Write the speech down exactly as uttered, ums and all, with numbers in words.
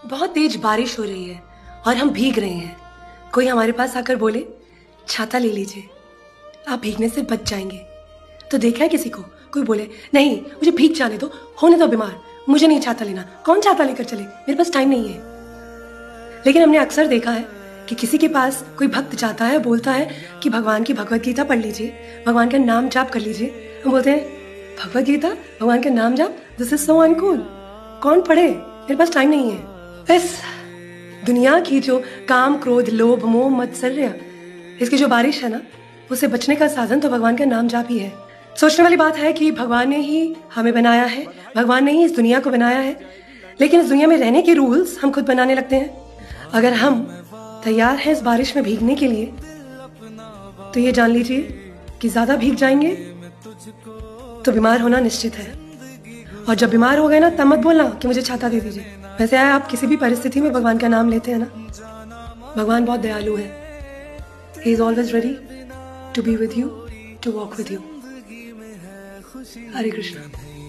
बहुत तेज बारिश हो रही है और हम भीग रहे हैं। कोई हमारे पास आकर बोले छाता ले लीजिए, आप भीगने से बच जाएंगे। तो देखा है किसी को कोई बोले नहीं मुझे भीग जाने दो, होने दो बीमार, मुझे नहीं छाता लेना, कौन छाता लेकर चले, मेरे पास टाइम नहीं है। लेकिन हमने अक्सर देखा है कि किसी के पास कोई भक्त जाता है, बोलता है कि भगवान की भगवत गीता पढ़ लीजिए, भगवान का नाम जाप कर लीजिए। हम बोलते हैं भगवत गीता, भगवान का नाम जाप, दिस इज सो अनकूल, कौन पढ़े, मेरे पास टाइम नहीं है। इस दुनिया की जो काम क्रोध लोभ मोह मत्सर्य, इसकी जो बारिश है ना, उससे बचने का साधन तो भगवान का नाम जाप ही है। सोचने वाली बात है कि भगवान ने ही हमें बनाया है, भगवान ने ही इस दुनिया को बनाया है, लेकिन इस दुनिया में रहने के रूल्स हम खुद बनाने लगते हैं। अगर हम तैयार हैं इस बारिश में भीगने के लिए, तो ये जान लीजिए कि ज्यादा भीग जाएंगे तो बीमार होना निश्चित है। और जब बीमार हो गए ना, तब मत बोलना कि मुझे छाता दे दीजिए। वैसे है आप किसी भी परिस्थिति में भगवान का नाम लेते हैं ना, भगवान बहुत दयालु है। He is always ready to be with you, to walk with you. Hare Krishna.